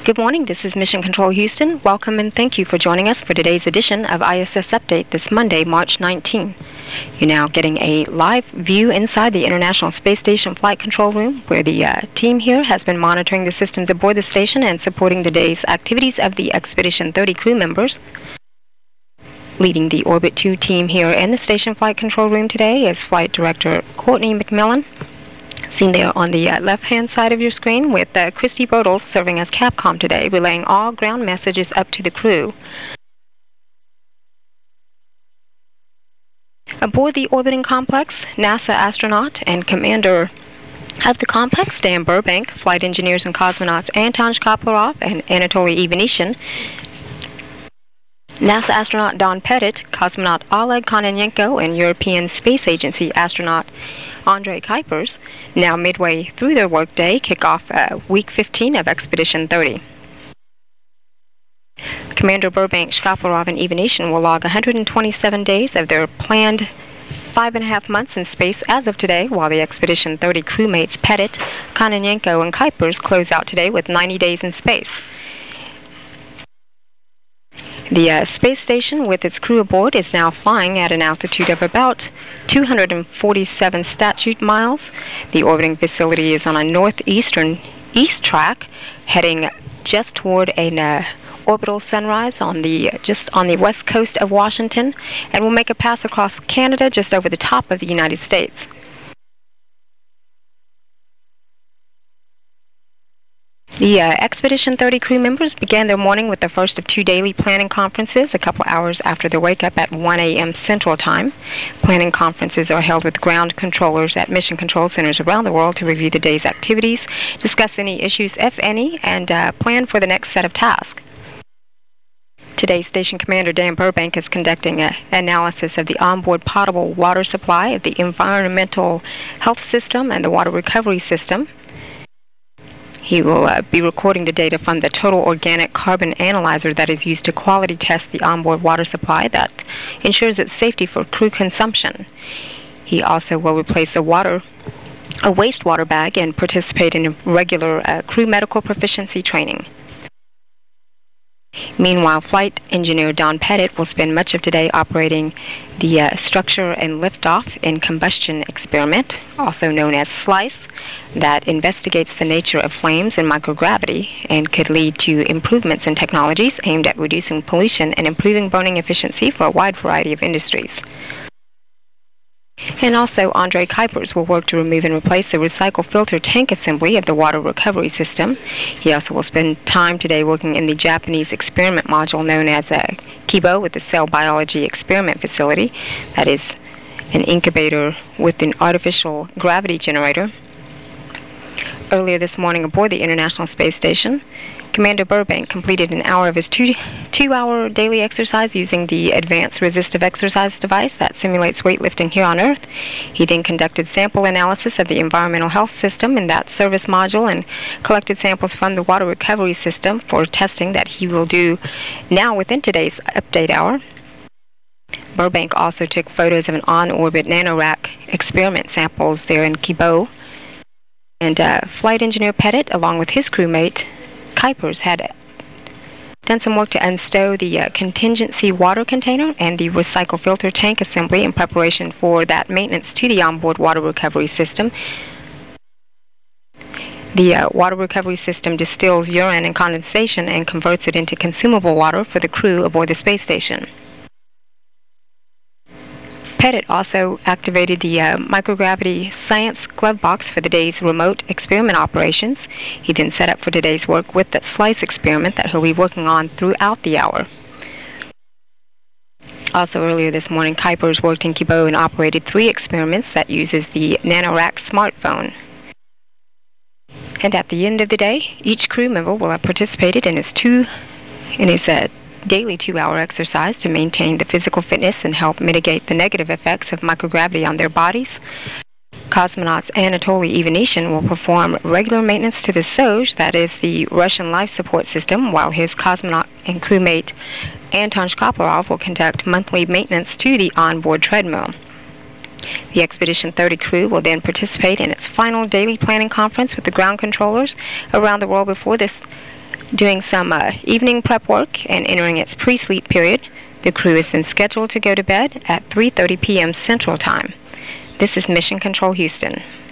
Good morning, this is Mission Control Houston. Welcome and thank you for joining us for today's edition of ISS Update this Monday, March 19. You're now getting a live view inside the International Space Station Flight Control Room, where the team here has been monitoring the systems aboard the station and supporting the day's activities of the Expedition 30 crew members. Leading the Orbit 2 team here in the Station Flight Control Room today is Flight Director Courtney McMillan, seen there on the left-hand side of your screen, with Christy Bertels serving as Capcom today, relaying all ground messages up to the crew. Aboard the orbiting complex, NASA astronaut and commander of the complex, Dan Burbank, flight engineers and cosmonauts Anton Shkaplerov and Anatoly Ivanishyn, NASA astronaut Don Pettit, cosmonaut Oleg Kononenko, and European Space Agency astronaut Andrei Kuipers, now midway through their workday, kick off week 15 of Expedition 30. Commander Burbank, Shkaplerov, and Ivanishyn will log 127 days of their planned 5.5 months in space as of today, while the Expedition 30 crewmates Pettit, Kononenko, and Kuipers close out today with 90 days in space. The space station with its crew aboard is now flying at an altitude of about 247 statute miles. The orbiting facility is on a northeastern east track, heading just toward an orbital sunrise just on the west coast of Washington, and will make a pass across Canada just over the top of the United States. The Expedition 30 crew members began their morning with the first of 2 daily planning conferences a couple hours after their wake-up at 1 a.m. Central Time. Planning conferences are held with ground controllers at mission control centers around the world to review the day's activities, discuss any issues, if any, and plan for the next set of tasks. Today's station commander Dan Burbank is conducting an analysis of the onboard potable water supply of the environmental health system and the water recovery system. He will be recording the data from the total organic carbon analyzer that is used to quality test the onboard water supply that ensures its safety for crew consumption. He also will replace a wastewater bag and participate in regular crew medical proficiency training. Meanwhile, flight engineer Don Pettit will spend much of today operating the structure and liftoff in combustion experiment, also known as SLICE, that investigates the nature of flames and microgravity and could lead to improvements in technologies aimed at reducing pollution and improving burning efficiency for a wide variety of industries. And also, Andrei Kuipers will work to remove and replace the recycle filter tank assembly of the water recovery system. He also will spend time today working in the Japanese experiment module known as Kibo with the Cell Biology Experiment Facility. That is an incubator with an artificial gravity generator. Earlier this morning aboard the International Space Station, Commander Burbank completed an hour of his two-hour daily exercise using the Advanced Resistive Exercise device that simulates weightlifting here on Earth. He then conducted sample analysis of the environmental health system in that service module and collected samples from the water recovery system for testing that he will do now within today's update hour. Burbank also took photos of an on-orbit nanorack experiment samples there in Kibo. And flight engineer Pettit, along with his crewmate Kuipers, had done some work to unstow the contingency water container and the recycle filter tank assembly in preparation for that maintenance to the onboard water recovery system. The water recovery system distills urine and condensation and converts it into consumable water for the crew aboard the space station. Pettit also activated the microgravity science glove box for the day's remote experiment operations. He then set up for today's work with the SLICE experiment that he'll be working on throughout the hour. Also earlier this morning, Kuipers worked in Kibo and operated 3 experiments that uses the NanoRack smartphone. And at the end of the day, each crew member will have participated in his daily 2-hour exercise to maintain the physical fitness and help mitigate the negative effects of microgravity on their bodies. Cosmonauts Anatoly Ivanishyn will perform regular maintenance to the SOJ, that is the Russian life support system, while his cosmonaut and crewmate Anton Shkaplerov will conduct monthly maintenance to the onboard treadmill. The Expedition 30 crew will then participate in its final daily planning conference with the ground controllers around the world before this Doing some evening prep work and entering its pre-sleep period, the crew is then scheduled to go to bed at 3:30 p.m. Central Time. This is Mission Control Houston.